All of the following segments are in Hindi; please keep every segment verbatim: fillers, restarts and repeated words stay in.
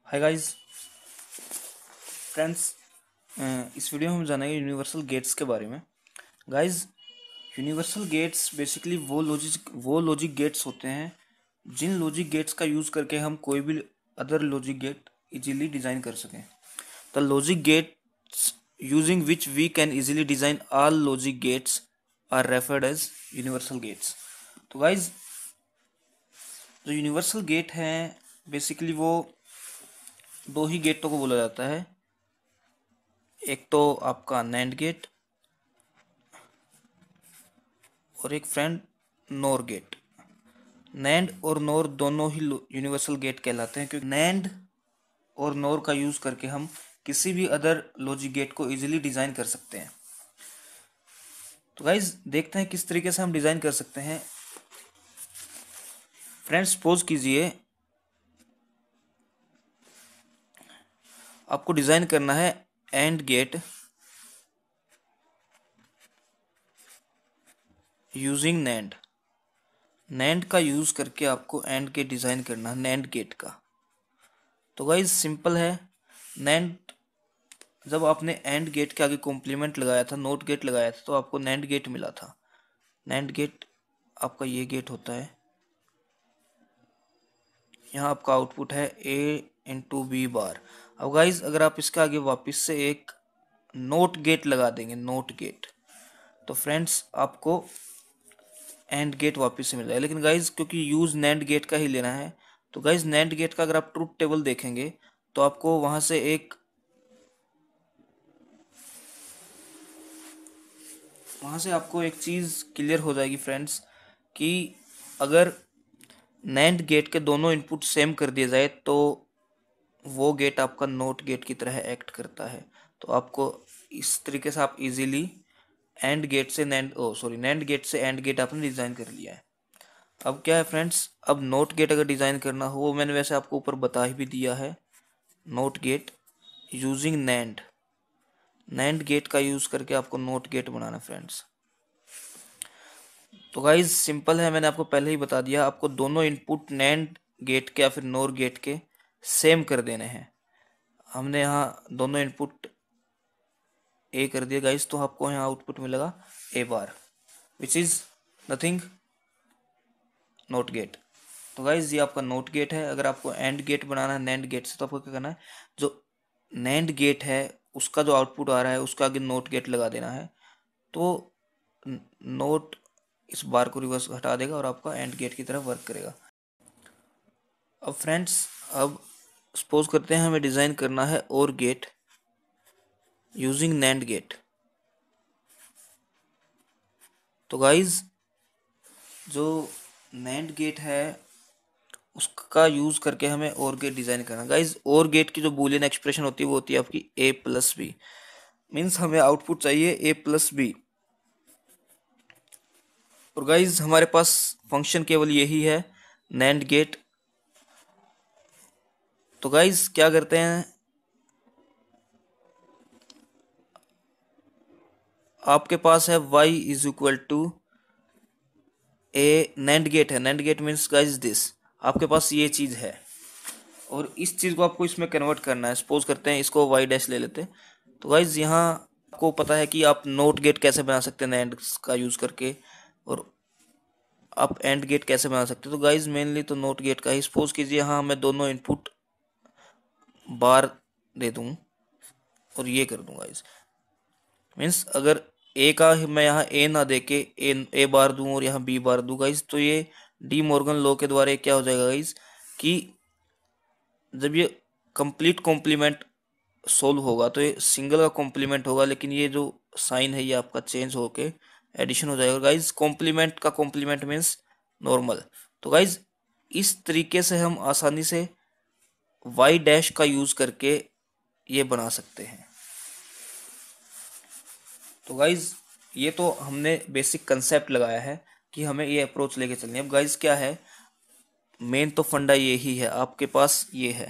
हाय गाइस फ्रेंड्स, इस वीडियो में हम जानेंगे यूनिवर्सल गेट्स के बारे में। गाइस, यूनिवर्सल गेट्स बेसिकली वो लॉजिक वो लॉजिक गेट्स होते हैं जिन लॉजिक गेट्स का यूज़ करके हम कोई भी other logic gate easily design कर सकें। The logic gates using which we can easily design all logic gates are referred as universal gates. तो गाइज, जो यूनिवर्सल गेट हैं बेसिकली वो दो ही गेटों को बोला जाता है। एक तो आपका नैंड गेट और एक फ्रेंड नोर गेट। नैंड और नोर दोनों ही यूनिवर्सल गेट कहलाते हैं क्योंकि नैंड और नोर का यूज़ करके हम किसी भी अदर लॉजिक गेट को इजीली डिज़ाइन कर सकते हैं। तो गाइज, देखते हैं किस तरीके से हम डिज़ाइन कर सकते हैं। फ्रेंड्स, सपोज कीजिए आपको डिज़ाइन करना है AND gate using NAND. NAND का यूज़ करके आपको एंड गेट डिज़ाइन करना है, नैंड गेट का। तो गाइज सिंपल है। नैंड, जब आपने एंड गेट के आगे कॉम्प्लीमेंट लगाया था, नोट गेट लगाया था, तो आपको नैंड गेट मिला था। नैंड गेट आपका ये गेट होता है। यहाँ आपका आउटपुट है ए इंटू बी बार। अब गाइज, अगर आप इसके आगे वापस से एक नोट गेट लगा देंगे, नोट गेट, तो फ्रेंड्स आपको एंड गेट वापस से मिल जाएगा। लेकिन गाइज, क्योंकि यूज नैंड गेट का ही लेना है, तो गाइज नैंड गेट का अगर आप ट्रूथ टेबल देखेंगे तो आपको वहां से एक वहां से आपको एक चीज क्लियर हो जाएगी फ्रेंड्स, कि अगर नैंड गेट के दोनों इनपुट सेम कर दिए जाए तो वो गेट आपका नोट गेट की तरह एक्ट करता है। तो आपको इस तरीके से आप इजीली एंड गेट से NAND oh sorry NAND gate से एंड गेट आपने डिजाइन कर लिया है। अब क्या है फ्रेंड्स, अब नोट गेट अगर डिजाइन करना हो, वो मैंने वैसे आपको ऊपर बता ही भी दिया है। NOT gate using NAND NAND gate का यूज करके आपको नोट गेट बनाना फ्रेंड्स। तो गाइज सिंपल है, मैंने आपको पहले ही बता दिया, आपको दोनों इनपुट नैंड गेट के या फिर नोर गेट के सेम कर देने हैं। हमने यहाँ दोनों इनपुट ए कर दिया गाइज, तो आपको यहाँ आउटपुट मिलेगा A bar, which is nothing NOT gate. तो गाइज ये आपका नोट गेट है। अगर आपको एंड गेट बनाना है नैंड गेट से, तो आपको क्या करना है, जो नैंड गेट है उसका जो आउटपुट आ रहा है उसका आगे नोट गेट लगा देना है। तो नोट इस बार को रिवर्स हटा देगा और आपका एंड गेट की तरफ वर्क करेगा। अब फ्रेंड्स, अब सपोज करते हैं हमें डिज़ाइन करना है OR gate using NAND gate. तो गाइज, जो नैंड गेट है उसका यूज़ करके हमें और गेट डिज़ाइन करना। गाइज, और गेट की जो बूलियन एक्सप्रेशन होती है वो होती है आपकी ए प्लस बी। मीन्स हमें आउटपुट चाहिए ए प्लस बी। और गाइज हमारे पास फंक्शन केवल यही है, नैंड गेट। तो गाइज क्या करते हैं, आपके पास है y is equal to A NAND gate है। NAND gate means guys this, आपके पास ये चीज़ है और इस चीज़ को आपको इसमें कन्वर्ट करना है। सपोज करते हैं इसको y डैश ले लेते हैं। तो गाइज यहाँ आपको पता है कि आप नोट गेट कैसे बना सकते हैं नैंड का यूज़ करके, और आप एंड गेट कैसे बना सकते हैं। तो गाइज मेनली तो नोट गेट का ही। सपोज कीजिए यहाँ मैं दोनों इनपुट बार दे दूँ और ये कर दूँ गाइज। मीन्स अगर ए का मैं यहाँ ए ना दे के ए ए बार दूं और यहाँ बी बार दूं गाइज, तो ये डी मॉर्गन लॉ के द्वारा क्या हो जाएगा गाइज, कि जब ये कंप्लीट कॉम्प्लीमेंट सोल्व होगा तो ये सिंगल का कॉम्प्लीमेंट होगा, लेकिन ये जो साइन है ये आपका चेंज होके एडिशन हो जाएगा गाइज। कॉम्प्लीमेंट का कॉम्प्लीमेंट मीन्स नॉर्मल। तो गाइज इस तरीके से हम आसानी से वाई डैश का यूज करके ये बना सकते हैं। तो गाइज ये तो हमने बेसिक कंसेप्ट लगाया है कि हमें ये अप्रोच लेके चलनी है। अब गाइज क्या है, मेन तो फंडा यही है। आपके पास ये है,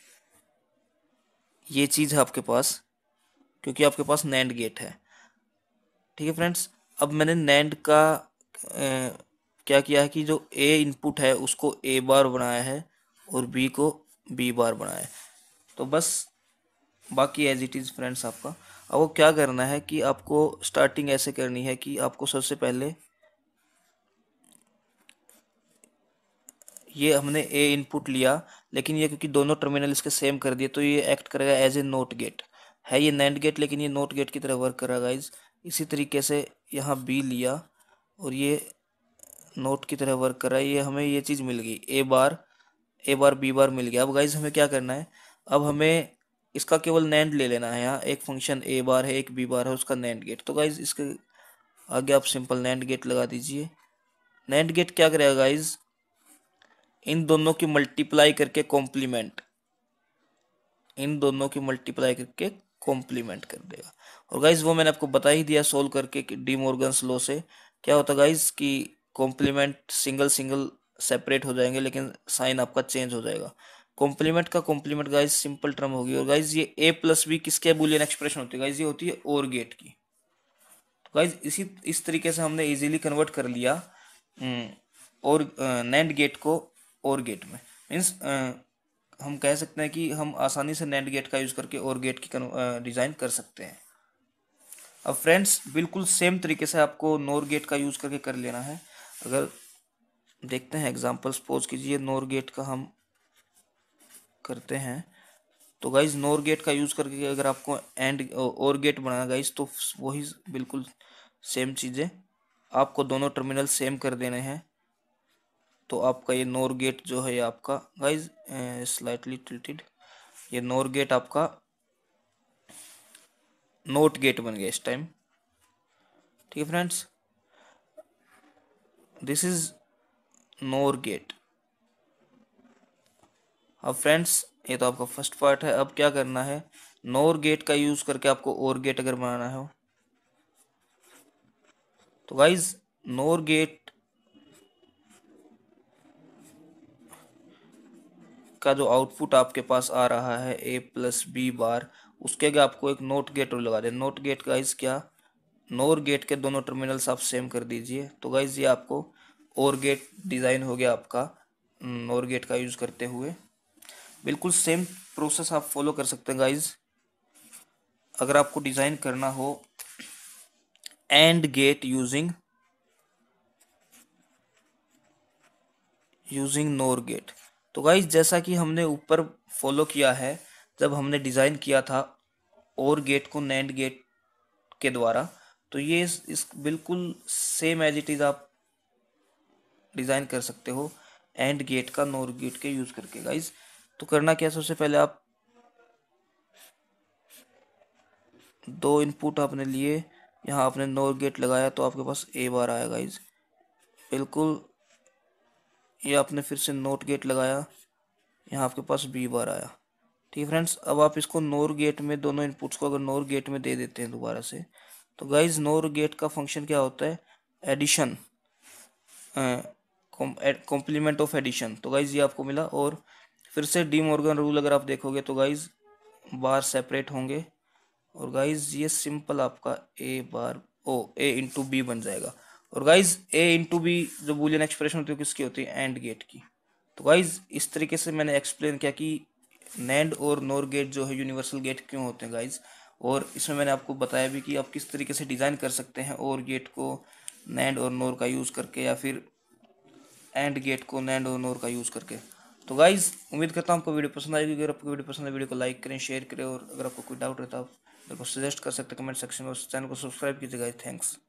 ये चीज़ है आपके पास, क्योंकि आपके पास नैंड गेट है। ठीक है फ्रेंड्स, अब मैंने नैंड का ए, क्या किया है कि जो ए इनपुट है उसको ए बार बनाया है और बी को बी बार बनाया है। तो बस बाकी एज इट इज़ फ्रेंड्स आपका। अब वो क्या करना है कि आपको स्टार्टिंग ऐसे करनी है कि आपको सबसे पहले ये हमने ए इनपुट लिया, लेकिन ये क्योंकि दोनों टर्मिनल इसके सेम कर दिए तो ये एक्ट करेगा एज ए नोट गेट। है ये नैंड गेट लेकिन ये नोट गेट की तरह वर्क करेगा गाइज। इसी तरीके से यहाँ बी लिया और ये नोट की तरह वर्क कर रहा है। ये हमें ये चीज़ मिल गई, ए बार ए बार बी बार मिल गया। अब गाइज हमें क्या करना है, अब हमें इसका केवल नैंड ले लेना है। यहाँ एक फंक्शन ए बार है, एक बी बार है, उसका नैंड गेट। तो गाइज इसके आगे आप सिंपल नैंड गेट लगा दीजिए। नैंड गेट क्या करेगा गाइज, इन दोनों की मल्टीप्लाई करके कॉम्प्लीमेंट इन दोनों की मल्टीप्लाई करके कॉम्प्लीमेंट कर देगा। और गाइज वो मैंने आपको बता ही दिया सोल्व करके कि डी मॉर्गन्स लॉ से क्या होता है गाइज कि कॉम्प्लीमेंट सिंगल सिंगल सेपरेट हो जाएंगे लेकिन साइन आपका चेंज हो जाएगा। कॉम्प्लीमेंट का कॉम्प्लीमेंट गाइज सिंपल टर्म होगी। और गाइज ये ए प्लस बी किसके बुलियन एक्सप्रेशन होती है गाइज, ये होती है और गेट की। तो गाइज इसी इस तरीके से हमने इजीली कन्वर्ट कर लिया हम्म, और नैंड गेट को और गेट में। मीन्स हम कह सकते हैं कि हम आसानी से नैंड गेट का यूज करके और गेट की डिजाइन कर सकते हैं। अब फ्रेंड्स बिल्कुल सेम तरीके से आपको नोर गेट का यूज करके कर लेना है। अगर देखते हैं एग्जांपल, सपोज कीजिए नोर गेट का हम करते हैं। तो गाइज नोर गेट का यूज करके अगर आपको एंड और गेट बनाना गाइज, तो वही बिल्कुल सेम चीजें आपको दोनों टर्मिनल सेम कर देने हैं। तो आपका ये नोर गेट जो है आपका गाइज स्लाइटली टिल्टेड, ये नोर गेट आपका नोट गेट बन गया इस टाइम। ठीक है friends, this is NOR gate. अब फ्रेंड्स ये तो आपका फर्स्ट पार्ट है। अब क्या करना है, नोर गेट का यूज करके आपको और गेट अगर बनाना हो तो गाइज नोर गेट का जो आउटपुट आपके पास आ रहा है ए प्लस बी बार, उसके आगे आपको एक नोट गेट और लगा दे। नोट गेट गाइज क्या, नोर गेट के दोनों टर्मिनल्स आप सेम कर दीजिए। तो गाइज ये आपको और गेट डिजाइन हो गया आपका नोर गेट का यूज करते हुए। बिल्कुल सेम प्रोसेस आप फॉलो कर सकते हैं गाइज अगर आपको डिजाइन करना हो AND gate using using NOR gate. तो गाइज जैसा कि हमने ऊपर फॉलो किया है जब हमने डिजाइन किया था और गेट को नैंड गेट के द्वारा, तो ये इस, इस बिल्कुल सेम एज इट इज आप डिजाइन कर सकते हो एंड गेट का नोर गेट के यूज करके गाइज। तो करना क्या, सबसे पहले आप दो इनपुट आपने लिए, यहाँ आपने नोर गेट लगाया तो आपके पास ए बार आया गाइज। बिल्कुल ये आपने फिर से नोट गेट लगाया, यहाँ आपके पास बी बार आया। ठीक है फ्रेंड्स, अब आप इसको नोर गेट में दोनों इनपुट्स को अगर नोर गेट में दे देते हैं दोबारा से, तो गाइज नोर गेट का फंक्शन क्या होता है, एडिशन, कॉम्प्लीमेंट ऑफ एडिशन। तो गाइज ये आपको मिला। और फिर से डी मॉर्गन रूल अगर आप देखोगे तो गाइज बार सेपरेट होंगे और गाइज ये सिंपल आपका ए बार ओ ए इंटू बी बन जाएगा। और गाइज ए इंटू बी जो बूलियन एक्सप्रेशन होती है किसकी होती है, एंड गेट की। तो गाइज इस तरीके से मैंने एक्सप्लेन किया कि नैंड और नोर गेट जो है यूनिवर्सल गेट क्यों होते हैं गाइज। और इसमें मैंने आपको बताया भी कि आप किस तरीके से डिज़ाइन कर सकते हैं और गेट को नैंड और नोर का यूज़ करके या फिर एंड गेट को नैंड और नोर का यूज़ करके। तो गाइज उम्मीद करता हूँ आपको वीडियो पसंद आएगी। अगर आपको वीडियो पसंद है वीडियो को लाइक करें, शेयर करें और अगर आपको कोई डाउट रहता है आप मेरे को सजेस्ट कर सकते हैं कमेंट सेक्शन में। उस चैनल को सब्सक्राइब कीजिएगा। थैंक्स।